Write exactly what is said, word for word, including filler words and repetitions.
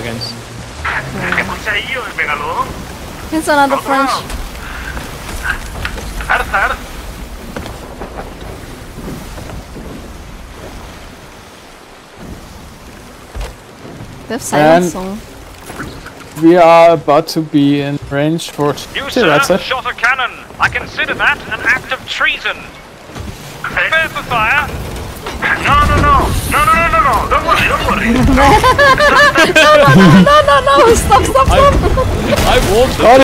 against. It's another French. Earth, earth. They have silence song. We are about to be in range for... You, sir, shot a cannon. I consider that an act of treason. Prepare for fire. No, no, no. No, no, no, no, no. Don't worry, don't worry. No, no, no, no, no, no, stop, stop, stop. I, I walked Oh,